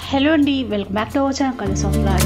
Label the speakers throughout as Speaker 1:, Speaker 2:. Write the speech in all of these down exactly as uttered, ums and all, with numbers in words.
Speaker 1: Hello అండి, welcome back to our channel colours of life.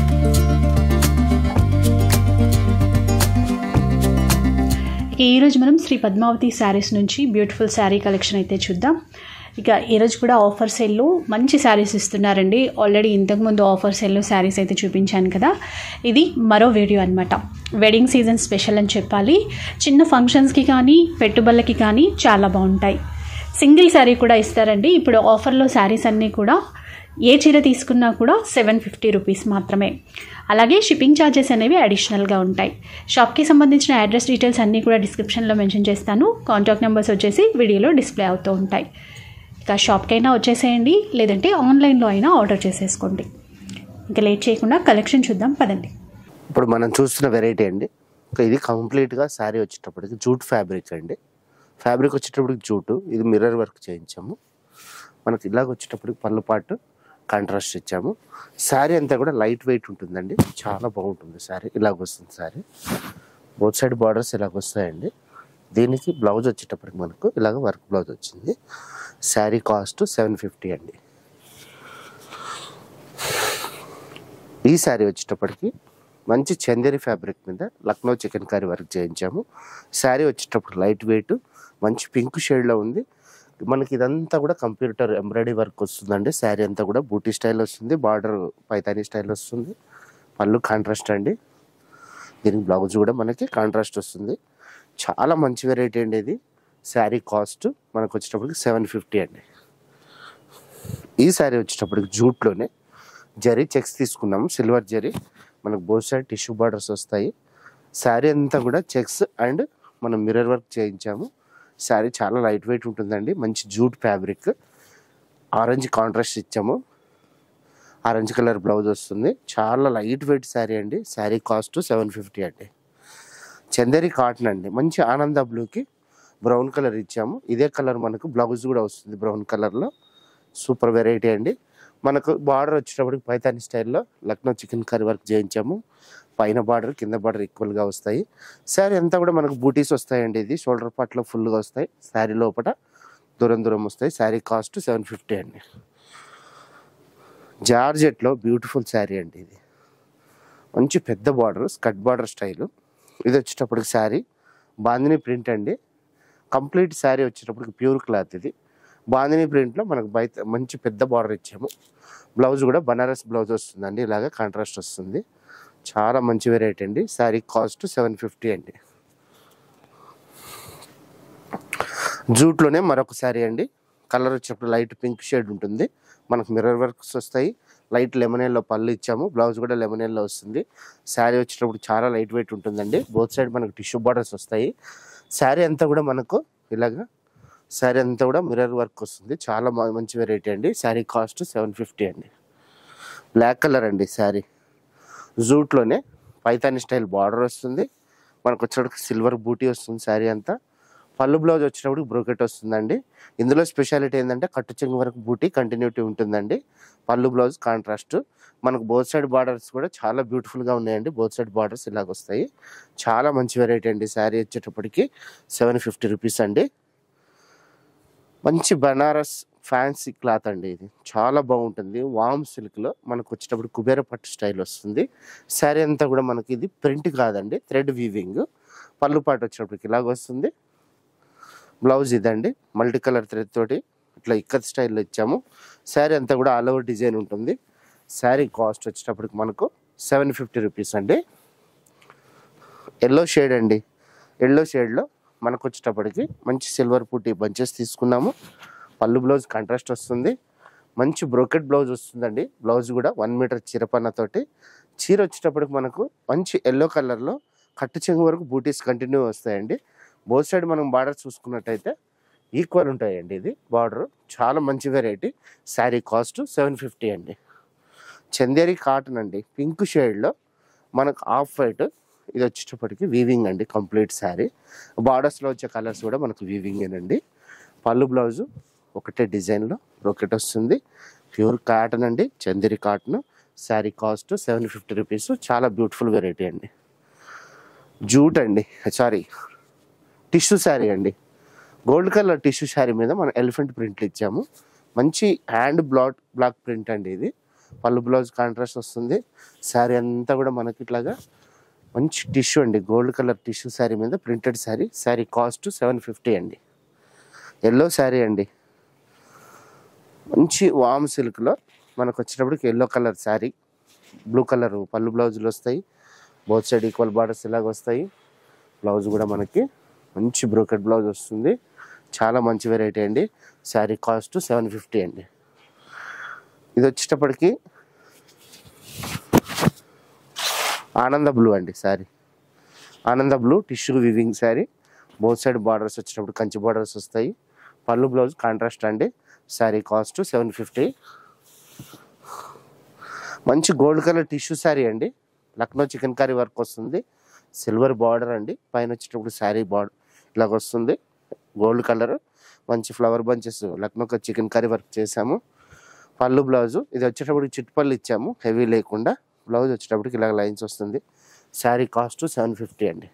Speaker 1: ఇక ఈరోజు మనం శ్రీ పద్మావతి శారీస్ నుంచి బ్యూటిఫుల్ శారీ కలెక్షన్ అయితే చూద్దాం. ఇక ఈరోజు కూడా ఆఫర్ సేల్లో మంచి శారీస్ ఇస్తున్నారండి. ఆల్రెడీ ఇంతకుముందు ఆఫర్ సేల్లో శారీస్ అయితే చూపించాను కదా, ఇది మరో వీడియో అనమాట. వెడ్డింగ్ సీజన్ స్పెషల్ అని చెప్పాలి. చిన్న ఫంక్షన్స్కి కానీ పెట్టుబడులకి కానీ చాలా బాగుంటాయి. సింగిల్ శారీ కూడా ఇస్తారండి. ఇప్పుడు ఆఫర్లో శారీస్ అన్నీ కూడా ఏ చీర తీసుకున్నా కూడా సెవెన్ ఫిఫ్టీ రూపీస్ మాత్రమే. అలాగే షిప్పింగ్ ఛార్జెస్ అనేవి అడిషనల్గా ఉంటాయి. షాప్కి సంబంధించిన అడ్రస్ డీటెయిల్స్ అన్నీ కూడా డిస్క్రిప్షన్లో మెన్షన్ చేస్తాను. కాంటాక్ట్ నెంబర్స్ వచ్చేసి వీడియోలో డిస్ప్లే అవుతూ ఉంటాయి. ఇక షాప్కైనా వచ్చేసేయండి, లేదంటే ఆన్లైన్లో అయినా ఆర్డర్ చేసేసుకోండి. ఇంకా లేట్ చేయకుండా కలెక్షన్ చూద్దాం పదండి.
Speaker 2: ఇప్పుడు మనం చూస్తున్న వెరైటీ అండి, ఇది కంప్లీట్గా శారీ వచ్చేటప్పటికి జూట్ ఫ్యాబ్రిక్ అండి. ఫ్యాబ్రిక్ వచ్చేటప్పటికి జూటు, ఇది మిర్రర్ వర్క్ చేయించాము. మనకి ఇలాగ వచ్చేటప్పటికి పళ్ళు పాటు కాంట్రాస్ట్ ఇచ్చాము. శారీ అంతా కూడా లైట్ వెయిట్ ఉంటుందండి, చాలా బాగుంటుంది శారీ. ఇలాగ వస్తుంది శారీ, బోత్ సైడ్ బార్డర్స్ ఇలాగ వస్తాయండి. దీనికి బ్లౌజ్ వచ్చేటప్పటికి మనకు ఇలాగ వర్క్ బ్లౌజ్ వచ్చింది. శారీ కాస్ట్ సెవెన్ ఫిఫ్టీ అండి. ఈ శారీ వచ్చేటప్పటికి మంచి చందేరి ఫ్యాబ్రిక్ మీద లక్నో చికెన్ కర్రీ వర్క్ చేయించాము. శారీ వచ్చేటప్పుడు లైట్ వెయిట్, మంచి పింక్ షేడ్లో ఉంది. మనకి ఇదంతా కూడా కంప్యూటర్ ఎంబ్రాయిడరీ వర్క్ వస్తుందండి. శారీ అంతా కూడా బూటీ స్టైల్ వస్తుంది, బార్డర్ పైతానీ స్టైల్ వస్తుంది. పళ్ళు కాంట్రాస్ట్ అండి. దీనికి బ్లౌజ్ కూడా మనకి కాంట్రాస్ట్ వస్తుంది. చాలా మంచి వెరైటీ అండి ఇది. శారీ కాస్ట్ మనకు వచ్చేటప్పటికి సెవెన్ ఫిఫ్టీ అండి. ఈ శారీ వచ్చేటప్పటికి జూట్లోనే జరీ చెక్స్ తీసుకున్నాము, సిల్వర్ జరీ. మనకు బోత్ సైడ్ టిష్యూ బార్డర్స్ వస్తాయి. శారీ అంతా కూడా చెక్స్ అండ్ మనం మిర్రర్ వర్క్ చేయించాము. శారీ చాలా లైట్ వెయిట్ ఉంటుందండి. మంచి జూట్ ఫ్యాబ్రిక్, ఆరెంజ్ కాంట్రాస్ట్ ఇచ్చాము. ఆరెంజ్ కలర్ బ్లౌజ్ వస్తుంది. చాలా లైట్ వెయిట్ శారీ అండి. శారీ కాస్ట్ సెవెన్ ఫిఫ్టీ అండి. చందేరి కాటన్ అండి, మంచి ఆనంద బ్లూకి బ్రౌన్ కలర్ ఇచ్చాము. ఇదే కలర్ మనకు బ్లౌజ్ కూడా వస్తుంది బ్రౌన్ కలర్లో. సూపర్ వెరైటీ అండి. మనకు బార్డర్ వచ్చేటప్పటికి పైతాని స్టైల్లో లక్నో చికెన్ కర్రీ వర్క్ చేయించాము. పైన బార్డర్ కింద బార్డర్ ఈక్వల్గా వస్తాయి. శారీ అంతా కూడా మనకు బూటీస్ వస్తాయండి. ఇది షోల్డర్ పార్ట్లో ఫుల్గా వస్తాయి, శారీ లోపల దూరం దూరం వస్తాయి. శారీ కాస్ట్ సెవెన్ ఫిఫ్టీ అండి. జార్జెట్లో బ్యూటిఫుల్ శారీ అండి. ఇది మంచి పెద్ద బార్డర్, స్కట్ బార్డర్ స్టైలు. ఇది వచ్చేటప్పటికి శారీ బాందిని ప్రింట్ అండి. కంప్లీట్ శారీ వచ్చేటప్పటికి ప్యూర్ క్లాత్. ఇది బాందిని ప్రింట్లో మనకు బయట మంచి పెద్ద బార్డర్ ఇచ్చాము. బ్లౌజ్ కూడా బనారస్ బ్లౌజ్ వస్తుందండి, ఇలాగ కాంట్రాస్ట్ వస్తుంది. చాలా మంచి వెరైటీ అండి. శారీ కాస్ట్ సెవెన్ ఫిఫ్టీ అండి. జూట్లోనే మరొక శారీ అండి. కలర్ వచ్చేటప్పుడు లైట్ పింక్ షేడ్ ఉంటుంది. మనకు మిర్రర్ వర్క్స్ వస్తాయి. లైట్ లెమన్ ఎల్లో పళ్ళు ఇచ్చాము. బ్లౌజ్ కూడా లెమన్ ఎల్లో వస్తుంది. శారీ వచ్చేటప్పుడు చాలా లైట్ వెయిట్ ఉంటుందండి. బోత్ సైడ్ మనకు టిష్యూ బార్డర్స్ వస్తాయి. శారీ అంతా కూడా మనకు ఇలాగా శారీ అంతా కూడా మిర్రర్ వర్క్ వస్తుంది. చాలా మంచి వెరైటీ అండి. శారీ కాస్ట్ సెవెన్ ఫిఫ్టీ అండి. బ్లాక్ కలర్ అండి శారీ. జూట్లోనే పైతాని స్టైల్ బార్డర్ వస్తుంది. మనకు వచ్చేటప్పుడు సిల్వర్ బూటీ వస్తుంది శారీ అంతా. పళ్ళు బ్లౌజ్ వచ్చినప్పుడు బ్రోకెట్ వస్తుందండి. ఇందులో స్పెషాలిటీ ఏంటంటే కట్టు చెంగు వరకు బూటీ కంటిన్యూటీ ఉంటుందండి. Pallu blouse contrast. మనకు బోత్ సైడ్ బార్డర్స్ కూడా చాలా బ్యూటిఫుల్గా ఉన్నాయండి. బోత్ సైడ్ బార్డర్స్ ఇలాగ వస్తాయి. చాలా మంచి వెరైటీ అండి. శారీ వచ్చేటప్పటికి సెవెన్ ఫిఫ్టీ రూపీస్ అండి. మంచి బనారస్ ఫ్యాన్సీ క్లాత్ అండి. ఇది చాలా బాగుంటుంది. వామ్ సిల్క్లో మనకు వచ్చేటప్పుడు కుబేర పట్టు స్టైల్ వస్తుంది. శారీ అంతా కూడా మనకి ఇది ప్రింట్ కాదండి, థ్రెడ్ వీవింగ్. పళ్ళు పాటు వచ్చేటప్పటికి ఇలాగ వస్తుంది. బ్లౌజ్ ఇదండి, మల్టీ కలర్ థ్రెడ్ తోటి ఇట్లా ఇక్కత్ స్టైల్లో ఇచ్చాము. శారీ అంతా కూడా ఆల్ ఓవర్ డిజైన్ ఉంటుంది. శారీ కాస్ట్ వచ్చేటప్పటికి మనకు సెవెన్ ఫిఫ్టీ రూపీస్ అండి. ఎల్లో షేడ్ అండి. ఎల్లో షేడ్లో మనకు వచ్చేటప్పటికి మంచి సిల్వర్ పుట్టి బంచెస్ తీసుకున్నాము. పళ్ళు బ్లౌజ్ కాంట్రాస్ట్ వస్తుంది. మంచి బ్రోకెట్ బ్లౌజ్ వస్తుందండి. బ్లౌజ్ కూడా వన్ మీటర్ చీరపన్నతోటి. చీర వచ్చేటప్పటికి మనకు మంచి ఎల్లో కలర్లో కట్టు చెంగు వరకు బూటీస్ కంటిన్యూ వస్తాయండి. బోత్ సైడ్ మనం బార్డర్ చూసుకున్నట్టయితే ఈక్వల్ ఉంటాయండి. ఇది బార్డర్ చాలా మంచి variety. Sari cost seven fifty అండి. చందేరి కాటన్ అండి, పింక్ షేడ్లో మనకు ఆఫ్ వైట్. ఇది వచ్చేటప్పటికి వీవింగ్ అండి. కంప్లీట్ శారీ బార్డర్స్లో వచ్చే కలర్స్ కూడా మనకు వీవింగేనండి. పళ్ళు బ్లౌజు ఒకటే డిజైన్లో బ్రోకెట్ వస్తుంది. ప్యూర్ కాటన్ అండి, Chanderi cotton. Sari cost seven fifty rupees. చాలా బ్యూటిఫుల్ వెరైటీ అండి. జూట్ అండి, సారీ టిష్యూ శారీ అండి. గోల్డ్ కలర్ టిష్యూ శారీ మీద మనం ఎలిఫెంట్ ప్రింట్లు ఇచ్చాము. మంచి హ్యాండ్ బ్లాక్ బ్లాక్ ప్రింట్ అండి. ఇది పళ్ళు బ్లౌజ్ కాంట్రాస్ట్ వస్తుంది. శారీ అంతా కూడా మనకి ఇట్లాగా మంచి టిష్యూ అండి, గోల్డ్ కలర్ టిష్యూ శారీ మీద printed sari. Sari cost seven fifty అండి. ఎల్లో శారీ అండి, మంచి వామ్ సిల్క్లో మనకు వచ్చేటప్పటికి yellow colour sari, blue colour pallu బ్లౌజులు వస్తాయి. బోత్ సైడ్ ఈక్వల్ బార్డర్స్ ఇలాగ వస్తాయి. బ్లౌజ్ కూడా మనకి మంచి బ్రోకెట్ బ్లౌజ్ వస్తుంది. చాలా మంచి వెరైటీ అండి. శారీ కాస్ట్ సెవెన్ ఫిఫ్టీ అండి. ఇది వచ్చేటప్పటికి ఆనంద బ్లూ అండి శారీ. ఆనంద blue tissue weaving sari. Both side borders వచ్చేటప్పుడు కంచి బార్డర్స్ వస్తాయి. పళ్ళు బ్లౌజ్ కాంట్రాస్ట్ అండి. Sari cost seven fifty. మంచి గోల్డ్ కలర్ టిష్యూ శారీ అండి. లక్నో చికెన్ కర్రీ వర్క్ వస్తుంది. సిల్వర్ బార్డర్ అండి. పైన వచ్చేటప్పుడు శారీ బార్డర్ ఇలాగ వస్తుంది. గోల్డ్ కలర్ మంచి flower bunches Lucknow chikankari work చేసాము. పళ్ళు బ్లౌజు ఇది వచ్చేటప్పటికి చిట్టుపళ్ళు ఇచ్చాము, హెవీ లేకుండా. బ్లౌజ్ వచ్చేటప్పటికి ఇలాగ లైన్స్ వస్తుంది. శారీ కాస్ట్ సెవెన్ ఫిఫ్టీ అండి.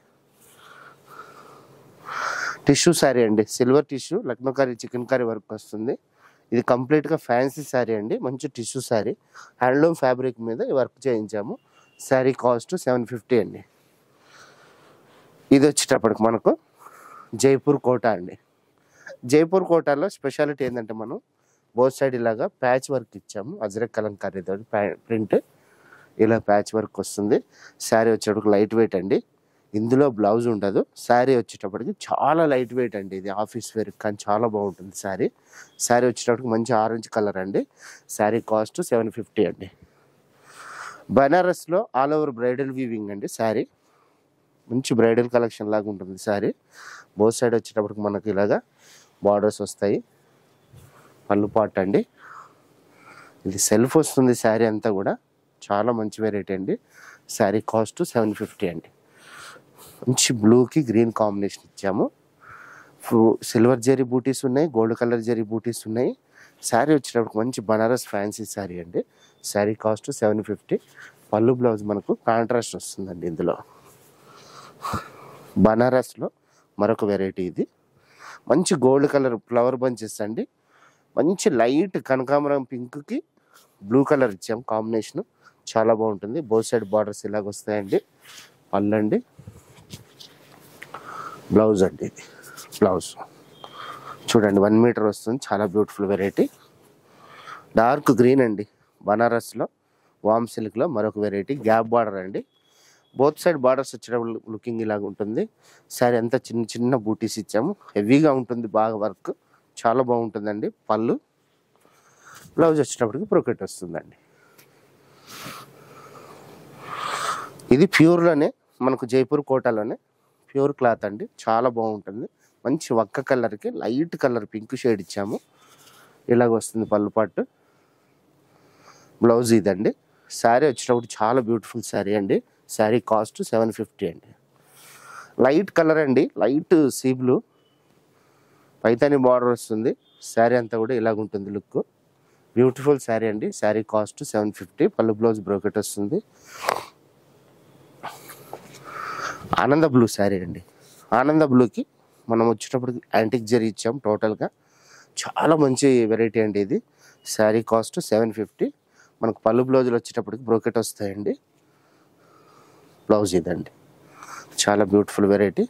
Speaker 2: టిష్యూ శారీ అండి, సిల్వర్ టిష్యూ లక్నో కర్రీ చికెన్ కర్రీ వర్క్ వస్తుంది. ఇది కంప్లీట్గా ఫ్యాన్సీ శారీ అండి, మంచి టిష్యూ శారీ. హ్యాండ్లూమ్ ఫ్యాబ్రిక్ మీద వర్క్ చేయించాము. శారీ కాస్ట్ సెవెన్ ఫిఫ్టీ అండి. ఇది వచ్చేటప్పటికి మనకు జైపూర్ కోట అండి. జైపూర్ కోటాలో స్పెషాలిటీ ఏంటంటే మనం బోత్ సైడ్ ఇలాగా ప్యాచ్ వర్క్ ఇచ్చాము. అజ్రక్ కలంకారీతో ప్రింట్ ఇలా ప్యాచ్ వర్క్ వస్తుంది. శారీ వచ్చేటప్పటికి లైట్ వెయిట్ అండి. ఇందులో బ్లౌజ్ ఉండదు. శారీ వచ్చేటప్పటికి చాలా లైట్ వెయిట్ అండి. ఇది ఆఫీస్ వేర్ కానీ చాలా బాగుంటుంది శారీ. శారీ వచ్చేటప్పటికి మంచి ఆరెంజ్ కలర్ అండి. శారీ కాస్ట్ సెవెన్ ఫిఫ్టీ అండి. బనారస్లో ఆల్ ఓవర్ బ్రైడల్ వీవింగ్ అండి. శారీ మంచి బ్రైడల్ కలెక్షన్ లాగా ఉంటుంది శారీ. బోత్ సైడ్ వచ్చేటప్పటికి మనకి ఇలాగా బార్డర్స్ వస్తాయి. పళ్ళు పాట్ అండి. ఇది సెల్ఫ్ వస్తుంది శారీ అంతా కూడా. చాలా మంచి వెరైటీ అండి. శారీ కాస్ట్ సెవెన్ ఫిఫ్టీ అండి. మంచి బ్లూకి గ్రీన్ కాంబినేషన్ ఇచ్చాము. సిల్వర్ జరీ బూటీస్ ఉన్నాయి, గోల్డ్ కలర్ జరీ బూటీస్ ఉన్నాయి. శారీ వచ్చేటప్పుడు మంచి బనారస్ ఫ్యాన్సీ శారీ అండి. Sari cost seven fifty. Pallu blouse మనకు కాంట్రాస్ట్ వస్తుందండి. ఇందులో బనారస్లో మరొక వెరైటీ ఇది. మంచి గోల్డ్ కలర్ ఫ్లవర్ బంచెస్ అండి. మంచి లైట్ కనకాంబరం పింక్కి బ్లూ కలర్ ఇచ్చాము కాంబినేషన్. చాలా బాగుంటుంది. బోత్ సైడ్ బార్డర్స్ ఇలాగ వస్తాయండి. పళ్ళు అండి, బ్లౌజ్ అండి. ఇది బ్లౌజ్ చూడండి వన్ మీటర్ వస్తుంది. చాలా బ్యూటిఫుల్ వెరైటీ. డార్క్ గ్రీన్ అండి. బనారస్లో వామ్ సిల్క్లో మరొక వెరైటీ. గ్యాప్ బార్డర్ అండి. బోత్ సైడ్ బార్డర్స్ వచ్చేటప్పుడు లుకింగ్ ఇలాగ ఉంటుంది. శారీ అంతా చిన్న చిన్న బూటీస్ ఇచ్చాము. హెవీగా ఉంటుంది, బాగా వర్క్ చాలా బాగుంటుందండి. పళ్ళు బ్లౌజ్ వచ్చేటప్పటికి బ్రోకెట్ వస్తుందండి. ఇది ప్యూర్లోనే మనకు జైపూర్ కోటాలోనే ప్యూర్ క్లాత్ అండి. చాలా బాగుంటుంది. మంచి వక్క కలర్కి లైట్ కలర్ పింక్ షేడ్ ఇచ్చాము. ఇలాగ వస్తుంది పళ్ళు పాటు. బ్లౌజ్ ఇదండి. శారీ వచ్చేటప్పుడు చాలా బ్యూటిఫుల్ శారీ అండి. శారీ కాస్ట్ సెవెన్ ఫిఫ్టీ అండి. లైట్ కలర్ అండి, light sea blue Paithani border వస్తుంది. శారీ అంతా కూడా ఇలాగ ఉంటుంది లుక్. బ్యూటిఫుల్ శారీ అండి. Sari cost seven fifty. Pallu blouse brocade వస్తుంది. ఆనంద బ్లూ శారీ అండి. ఆనంద బ్లూకి మనం వచ్చేటప్పటికి యాంటిక్ జరీ ఇచ్చాం టోటల్గా. చాలా మంచి వెరైటీ అండి ఇది. Sari cost seven fifty. మనకు పళ్ళు బ్లౌజులు వచ్చేటప్పటికి బ్రోకెట్ వస్తాయండి. బ్లౌజ్ ఇదండి. చాలా బ్యూటిఫుల్ వెరైటీ.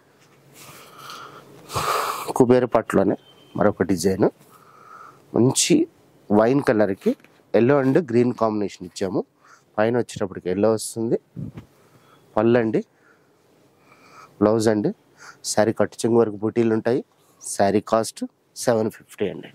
Speaker 2: కుబేర పట్టులోనే మరొక డిజైన్. మంచి వైన్ కలర్కి ఎల్లో అండ్ గ్రీన్ కాంబినేషన్ ఇచ్చాము. పైన వచ్చేటప్పటికి ఎల్లో వస్తుంది. పళ్ళు అండి, బ్లౌజ్ అండి. శారీ కట్టు చెంగు వరకు బూటీలు ఉంటాయి. శారీ కాస్ట్ సెవెన్ ఫిఫ్టీ అండి.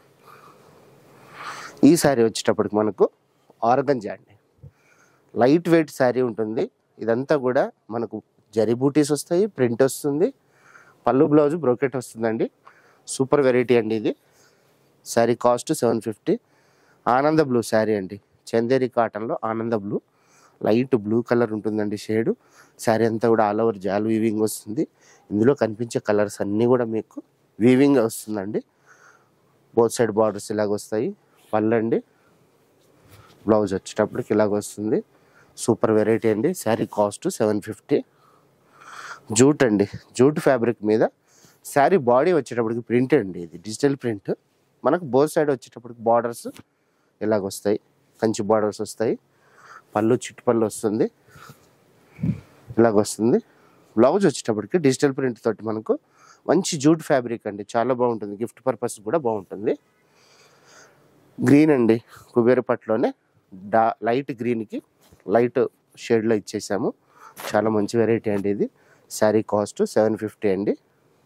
Speaker 2: ఈ శారీ వచ్చేటప్పటికి మనకు ఆర్గంజా అండి. లైట్ వెయిట్ శారీ ఉంటుంది. ఇదంతా కూడా మనకు జరీ బూటీస్ వస్తాయి, ప్రింట్ వస్తుంది. పళ్ళు బ్లౌజ్ బ్రోకెట్ వస్తుందండి. సూపర్ వెరైటీ అండి ఇది. Sari cost seven fifty. ఆనంద బ్లూ శారీ అండి. చందేరి కాటన్లో ఆనంద బ్లూ లైట్ బ్లూ కలర్ ఉంటుందండి షేడు. శారీ అంతా కూడా ఆల్ ఓవర్ జాల్ వీవింగ్ వస్తుంది. ఇందులో కనిపించే కలర్స్ అన్నీ కూడా మీకు వీవింగ్ వస్తుందండి. బోత్ సైడ్ బార్డర్స్ ఇలాగ వస్తాయి. పళ్ళు అండి, బ్లౌజ్ వచ్చేటప్పటికి ఇలాగ వస్తుంది. సూపర్ వెరైటీ అండి. Sari cost seven fifty. Jute అండి. జూట్ ఫ్యాబ్రిక్ మీద శారీ బాడీ వచ్చేటప్పటికి ప్రింట్ అండి. ఇది డిజిటల్ ప్రింట్. మనకు బోత్ సైడ్ వచ్చేటప్పటికి బార్డర్స్ ఇలాగ వస్తాయి. కంచి బార్డర్స్ వస్తాయి. పళ్ళు చిట్టు పళ్ళు వస్తుంది, ఇలాగ వస్తుంది. బ్లౌజ్ వచ్చేటప్పటికి డిజిటల్ ప్రింట్ తోటి మనకు మంచి జూట్ ఫ్యాబ్రిక్ అండి, చాలా బాగుంటుంది. గిఫ్ట్ పర్పస్ కూడా బాగుంటుంది. గ్రీన్ అండి, కుబేర పట్టులోనే డా లైట్ గ్రీన్కి లైట్ షేడ్లో ఇచ్చేసాము. చాలా మంచి వెరైటీ అండి ఇది. శారీ కాస్ట్ సెవెన్ ఫిఫ్టీ అండి.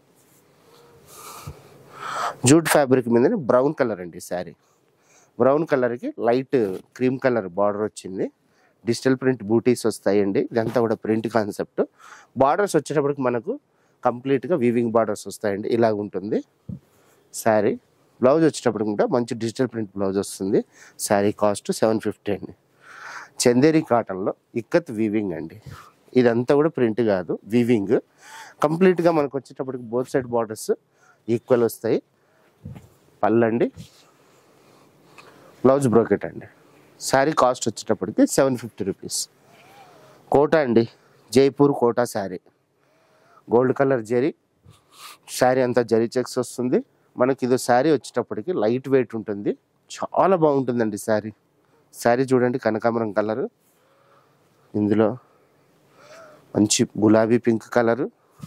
Speaker 2: జూట్ ఫ్యాబ్రిక్ మీద బ్రౌన్ కలర్ అండి శారీ. బ్రౌన్ కలర్కి లైట్ క్రీమ్ కలర్ బార్డర్ వచ్చింది. డిజిటల్ ప్రింట్ బూటీస్ వస్తాయండి. ఇదంతా కూడా ప్రింట్ కాన్సెప్ట్. బార్డర్స్ వచ్చేటప్పటికి మనకు కంప్లీట్గా వీవింగ్ బార్డర్స్ వస్తాయండి. ఇలాగ ఉంటుంది శారీ. బ్లౌజ్ వచ్చేటప్పటికి కూడా మంచి డిజిటల్ ప్రింట్ బ్లౌజ్ వస్తుంది. శారీ కాస్ట్ సెవెన్ ఫిఫ్టీ అండి. చందేరి కాటన్లో ఇక్కత్ వీవింగ్ అండి. ఇదంతా కూడా ప్రింట్ కాదు, వీవింగ్. కంప్లీట్గా మనకు వచ్చేటప్పటికి బోత్ సైడ్ బార్డర్స్ ఈక్వల్ వస్తాయి. పళ్ళండి, బ్లౌజ్ బ్రోకెట్ అండి. శారీ కాస్ట్ వచ్చేటప్పటికి సెవెన్ ఫిఫ్టీ రూపీస్. కోటా అండి, జైపూర్ కోటా శారీ. గోల్డ్ కలర్ జరీ, శారీ అంతా జరీ చెక్స్ వస్తుంది. మనకి ఇది శారీ వచ్చేటప్పటికి లైట్ వెయిట్ ఉంటుంది, చాలా బాగుంటుందండి శారీ. శారీ చూడండి, కనకాంబరం కలరు, ఇందులో మంచి గులాబీ పింక్ కలరు,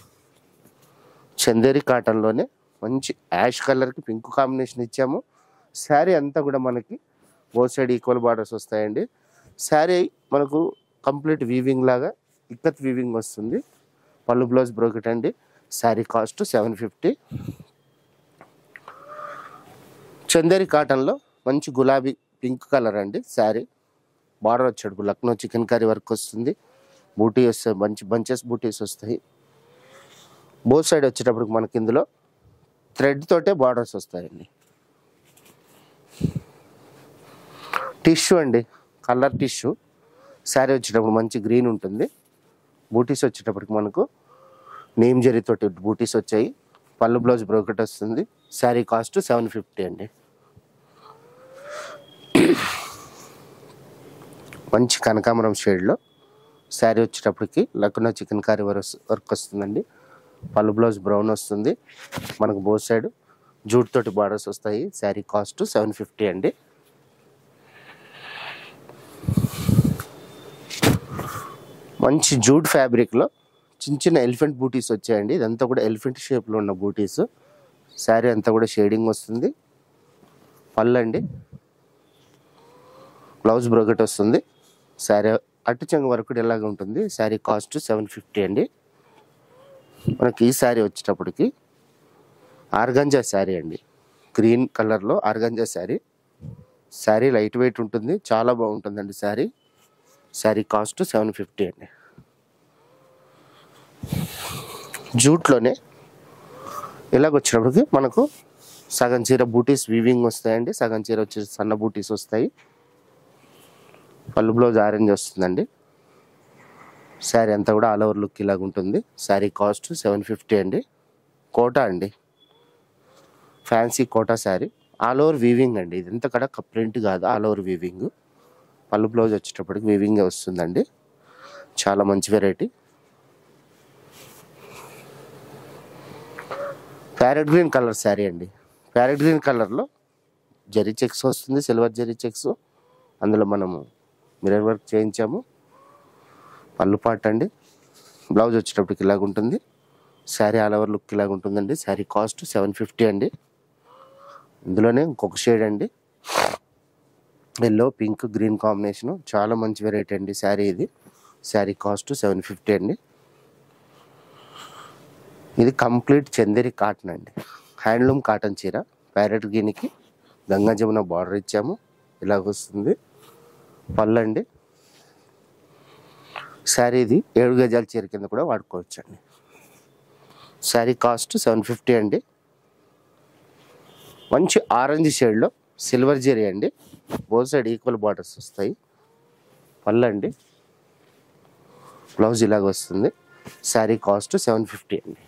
Speaker 2: చందేరి కాటన్లోనే మంచి యాష్ కలర్కి పింక్ కాంబినేషన్ ఇచ్చాము. శారీ అంతా కూడా మనకి బోత్ సైడ్ ఈక్వల్ బార్డర్స్ వస్తాయండి. శారీ మనకు కంప్లీట్ వీవింగ్ లాగా ఇక్కత్ వీవింగ్ వస్తుంది. పళ్ళు బ్లౌజ్ బ్రోకెట్ అండి. Sari cost seven fifty. Chanderi కాటన్లో మంచి గులాబీ పింక్ కలర్ అండి శారీ. బార్డర్ వచ్చాడు లక్నో చికెన్ కర్రీ వర్క్ వస్తుంది. బూటీ వస్తాయి, మంచి బంచెస్ బూటీస్ వస్తాయి. బోత్ సైడ్ వచ్చేటప్పటికి మనకి ఇందులో థ్రెడ్ తోటే బార్డర్స్ వస్తాయండి. టిష్యూ అండి, కలర్ టిష్యూ. శారీ వచ్చేటప్పుడు మంచి గ్రీన్ ఉంటుంది. బూటీస్ వచ్చేటప్పటికి మనకు నేమ్ జరీతోటి బూటీస్ వచ్చాయి. పళ్ళు బ్లౌజ్ బ్రోకెట్ వస్తుంది. శారీ కాస్ట్ సెవెన్ ఫిఫ్టీ అండి. మంచి కనకాంబరం షేడ్లో శారీ వచ్చేటప్పటికి లక్నో చికెన్ కర్రీ వర్క్ వస్తుందండి. పళ్ళు బ్లౌజ్ బ్రౌన్ వస్తుంది. మనకు బోత్ సైడ్ జూట్ తోటి బార్డర్స్ వస్తాయి. శారీ కాస్ట్ సెవెన్ ఫిఫ్టీ అండి. మంచి జూట్ ఫ్యాబ్రిక్లో చిన్న చిన్న ఎలిఫెంట్ బూటీస్ వచ్చాయండి. ఇదంతా కూడా ఎలిఫెంట్ షేప్లో ఉన్న బూటీస్. శారీ అంతా కూడా షేడింగ్ వస్తుంది. పళ్ళు అండి, బ్లౌజ్ బ్రోకెట్ వస్తుంది. శారీ అట్టు చెంగు వరకు ఎలాగ ఉంటుంది. శారీ కాస్ట్ సెవెన్ ఫిఫ్టీ అండి. మనకి ఈ శారీ వచ్చేటప్పటికి ఆర్గంజా శారీ అండి, గ్రీన్ కలర్లో organza sari. Sari light weight ఉంటుంది, చాలా బాగుంటుందండి sari. Sari cost seven fifty అండి. జూట్లోనే ఇలాగ వచ్చినప్పటికి మనకు సగం చీర బూటీస్ వీవింగ్ వస్తాయండి, సగం చీర వచ్చి సన్న బూటీస్ వస్తాయి. పళ్ళు బ్లౌజ్ ఆరెంజ్ వస్తుందండి. శారీ అంతా కూడా ఆల్ ఓవర్ లుక్ ఇలాగ ఉంటుంది. శారీ కాస్ట్ సెవెన్ ఫిఫ్టీ అండి. కోటా అండి, fancy Kota sari. All over weaving అండి. ఇదంతా కూడా ప్రింట్ కాదు, ఆల్ ఓవర్ వీవింగ్. పళ్ళు బ్లౌజ్ వచ్చేటప్పటికి వీవింగే వస్తుందండి. చాలా మంచి variety. Parrot green colour sari అండి. ప్యారెట్ గ్రీన్ కలర్లో జరీ చెక్స్ వస్తుంది, సిల్వర్ జరీ చెక్స్. అందులో మనము మిర్రర్ వర్క్ చేయించాము. పళ్ళు పాట అండి. బ్లౌజ్ వచ్చేటప్పటికి ఇలాగ ఉంటుంది. శారీ ఆల్ ఓవర్ లుక్ ఇలాగ ఉంటుందండి. శారీ కాస్ట్ సెవెన్ ఫిఫ్టీ అండి. ఇందులోనే ఇంకొక షేడ్ అండి, ఎల్లో పింక్ గ్రీన్ కాంబినేషను. చాలా మంచి వెరైటీ అండి శారీ ఇది. శారీ కాస్ట్ సెవెన్ ఫిఫ్టీ అండి. ఇది కంప్లీట్ చందేరి కాటన్ అండి, హ్యాండ్లూమ్ కాటన్ చీర. ప్యారెట్ గ్రీన్కి గంగా జమున బార్డర్ ఇచ్చాము, ఇలాగ వస్తుంది. పళ్ళు అండి. శారీ ఇది ఏడు గజాల చీర కింద కూడా వాడుకోవచ్చు అండి. శారీ కాస్ట్ సెవెన్ ఫిఫ్టీ అండి. మంచి ఆరెంజ్ షేడ్లో సిల్వర్ జరీ అండి, బోత్ సైడ్ ఈక్వల్ బార్డర్స్ వస్తాయి. పళ్ళు అండి, బ్లౌజ్ ఇలాగ వస్తుంది. శారీ కాస్ట్ సెవెన్ ఫిఫ్టీ అండి.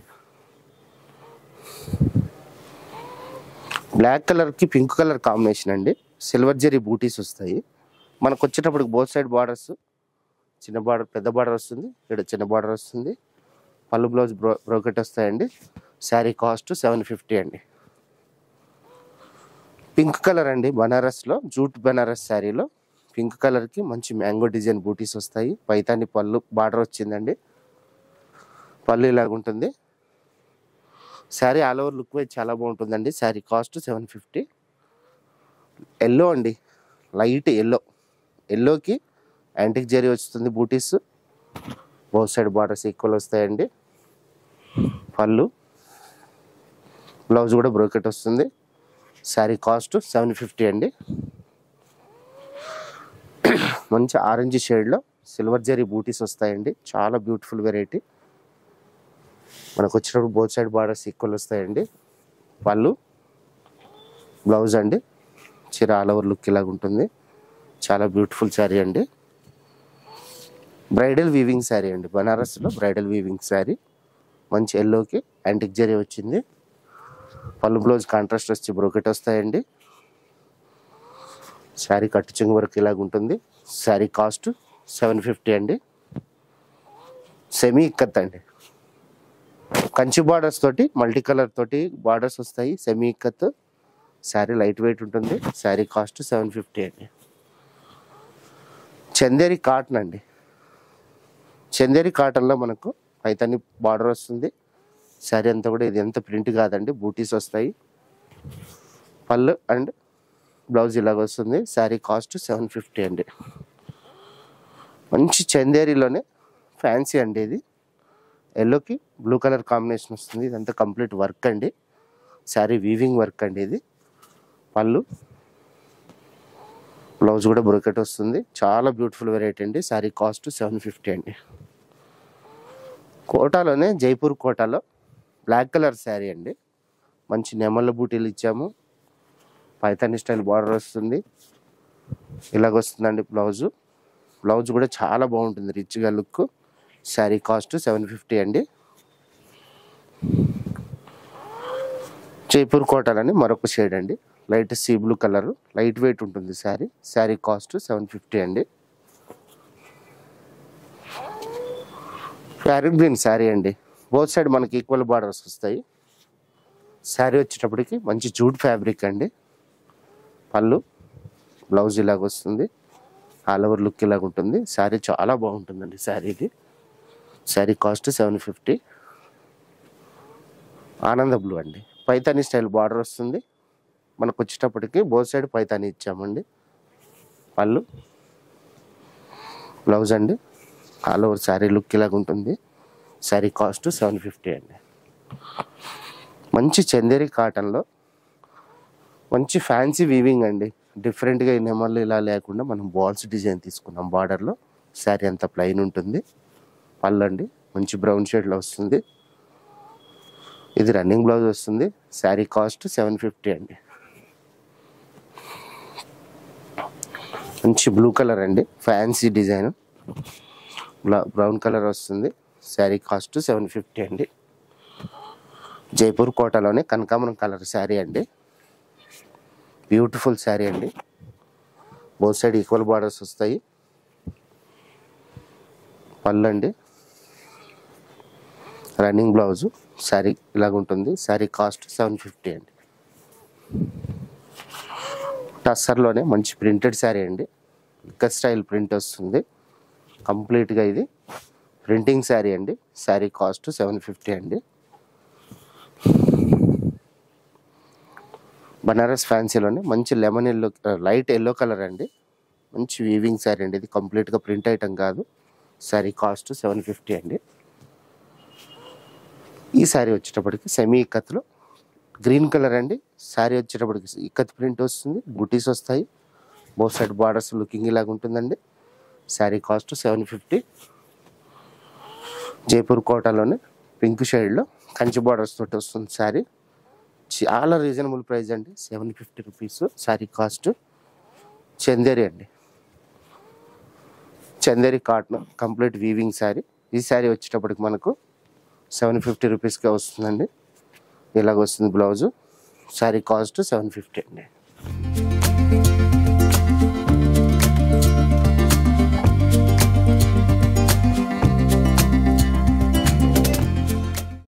Speaker 2: బ్లాక్ కలర్కి పింక్ కలర్ కాంబినేషన్ అండి. సిల్వర్ జరీ బూటీస్ వస్తాయి. మనకు వచ్చేటప్పటికి బోత్ సైడ్ బార్డర్స్, చిన్న బార్డర్ పెద్ద బార్డర్ వస్తుంది, ఇక్కడ చిన్న బార్డర్ వస్తుంది. పళ్ళు బ్లౌజ్ బ్రో బ్రోకెట్ వస్తాయండి. శారీ కాస్ట్ సెవెన్ ఫిఫ్టీ అండి. పింక్ కలర్ అండి, బనారస్లో జూట్ బనారస్ శారీలో పింక్ కలర్కి మంచి మ్యాంగో డిజైన్ బూటీస్ వస్తాయి. పైతాని పళ్ళు బార్డర్ వచ్చిందండి. పళ్ళు ఇలాగ ఉంటుంది. Sari all over look wise చాలా బాగుంటుందండి. Sari cost seven fifty. Yellow అండి, లైట్ ఎల్లో. ఎల్లోకి యాంటిక్ జరీ వస్తుంది butis. Both side borders equal వస్తాయండి. పళ్ళు, బ్లౌజ్ కూడా బ్రోకెట్ వస్తుంది. శారీ కాస్ట్ సెవెన్ ఫిఫ్టీ అండి. మంచి ఆరెంజ్ షేడ్లో సిల్వర్ జరీ బూటీస్ వస్తాయండి. చాలా బ్యూటిఫుల్ వెరైటీ. మనకు వచ్చినప్పుడు బోత్ సైడ్ బార్డర్స్ ఈక్వల్ వస్తాయండి. పళ్ళు, బ్లౌజ్ అండి. చీర ఆల్ ఓవర్ లుక్ ఇలాగ ఉంటుంది. చాలా బ్యూటిఫుల్ శారీ అండి. బ్రైడల్ వీవింగ్ శారీ అండి. బనారస్లో బ్రైడల్ వీవింగ్ శారీ. మంచి ఎల్లోకి యాంటిక్ జరీ వచ్చింది. పళ్ళు బ్లౌజ్ కాంట్రాస్ట్ వచ్చి బ్రోకెట్ వస్తాయండి. శారీ కట్టు చెంగు వరకు ఇలాగ ఉంటుంది. శారీ కాస్ట్ సెవెన్ ఫిఫ్టీ అండి. సెమీ ఇక్కత్ అండి. కంచి బార్డర్స్ తోటి మల్టీ కలర్ తోటి బార్డర్స్ వస్తాయి. Semi ikat. Sari light weight ఉంటుంది. శారీ కాస్ట్ సెవెన్ ఫిఫ్టీ అండి. చందేరి కాటన్ అండి. చందేరి కాటన్లో మనకు పైతాని బార్డర్ వస్తుంది. శారీ అంతా కూడా ఇది ఎంత ప్రింట్ కాదండి, బూటీస్ వస్తాయి. పళ్ళు అండ్ బ్లౌజ్ ఇలాగ వస్తుంది. శారీ కాస్ట్ సెవెన్ ఫిఫ్టీ అండి. మంచి చందేరిలోనే ఫ్యాన్సీ అండి. ఇది ఎల్లోకి బ్లూ కలర్ కాంబినేషన్ వస్తుంది. ఇదంతా కంప్లీట్ వర్క్ అండి. శారీ వీవింగ్ వర్క్ అండి ఇది. పళ్ళు, బ్లౌజ్ కూడా బ్రోకెట్ వస్తుంది. చాలా బ్యూటిఫుల్ వెరైటీ అండి. శారీ కాస్ట్ సెవెన్ ఫిఫ్టీ అండి. కోటాలోనే జైపూర్ కోటాలో బ్లాక్ కలర్ శారీ అండి. మంచి నెమళ్ళ బూటీలు ఇచ్చాము. పైతాని స్టైల్ బార్డర్ వస్తుంది. ఇలాగ వస్తుందండి బ్లౌజు. బ్లౌజ్ కూడా చాలా బాగుంటుంది, రిచ్గా look. Sari cost seven fifty అండి. జైపూర్ కోటాలని మరొక షేడ్ అండి. Light sea blue colour, light weight ఉంటుంది sari. Sari cost seven fifty అండి. ప్యారెట్ గ్రీన్ శారీ అండి. బోత్ సైడ్ మనకి ఈక్వల్ బార్డర్స్ వస్తాయి. శారీ వచ్చేటప్పటికి మంచి జూట్ ఫ్యాబ్రిక్ అండి. పళ్ళు, బ్లౌజ్ ఇలాగ వస్తుంది. ఆల్ ఓవర్ లుక్ ఇలాగ ఉంటుంది. శారీ చాలా బాగుంటుందండి శారీకి. Sari cost seven fifty. ఆనంద బ్లూ అండి. పైతాని స్టైల్ బార్డర్ వస్తుంది. మనకు వచ్చేటప్పటికి బోత్ సైడ్ పైతాని ఇచ్చామండి. పళ్ళు, బ్లౌజ్ అండి. ఆల్ ఓవర్ శారీ లుక్ ఇలాగ ఉంటుంది. శారీ కాస్ట్ సెవెన్ ఫిఫ్టీ అండి. మంచి చందేరి కాటన్లో మంచి ఫ్యాన్సీ వీవింగ్ అండి. డిఫరెంట్గా నెమళ్ళు ఇలా లేకుండా మనం బాల్స్ డిజైన్ తీసుకున్నాం బార్డర్లో. శారీ అంతా ప్లెయిన్ ఉంటుంది. పళ్ళు అండి మంచి బ్రౌన్ షేడ్లో వస్తుంది. ఇది రన్నింగ్ బ్లౌజ్ వస్తుంది. శారీ కాస్ట్ సెవెన్ ఫిఫ్టీ అండి. మంచి బ్లూ కలర్ అండి, ఫ్యాన్సీ డిజైన్. బ్రౌన్ కలర్ వస్తుంది. శారీ కాస్ట్ సెవెన్ ఫిఫ్టీ అండి. జైపూర్ కోటలోనే కనకాంబరం కలర్ శారీ అండి. బ్యూటిఫుల్ శారీ అండి. బోత్ సైడ్ ఈక్వల్ బార్డర్స్ వస్తాయి. పళ్ళు అండి, రన్నింగ్ బ్లౌజు. శారీ ఇలాగ ఉంటుంది. శారీ కాస్ట్ సెవెన్ ఫిఫ్టీ అండి. టస్సర్లోనే మంచి ప్రింటెడ్ శారీ అండి. ఇక్కత్ స్టైల్ ప్రింట్ వస్తుంది కంప్లీట్గా. ఇది ప్రింటింగ్ శారీ అండి. శారీ కాస్ట్ సెవెన్ ఫిఫ్టీ అండి. బనారస్ ఫ్యాన్సీలోనే మంచి lemon yellow, light yellow colour అండి. మంచి వీవింగ్ శారీ అండి. ఇది కంప్లీట్గా ప్రింట్ ఐటమ్ కాదు. శారీ కాస్ట్ సెవెన్ ఫిఫ్టీ అండి. ఈ శారీ వచ్చేటప్పటికి సెమీ ఇక్కత్లో గ్రీన్ కలర్ అండి. శారీ వచ్చేటప్పటికి ఇక్కత్ ప్రింట్ వస్తుంది. బుటీస్ వస్తాయి. బోత్ సైడ్ బార్డర్స్ లుకింగ్ ఇలాగ ఉంటుందండి. Sari cost seven fifty. Jaipur కోటాలోనే పింక్ షేడ్లో కంచి బార్డర్స్ తోటి వస్తుంది శారీ. చాలా రీజనబుల్ ప్రైస్ అండి, seven fifty rupees. Sari cost. Chanderi అండి. Chanderi cotton complete weaving sari. ఈ శారీ వచ్చేటప్పటికి మనకు సెవెన్ ఫిఫ్టీ రూపీస్కే వస్తుందండి. ఇలాగ వస్తుంది blouse. Sari cost seven fifty అండి.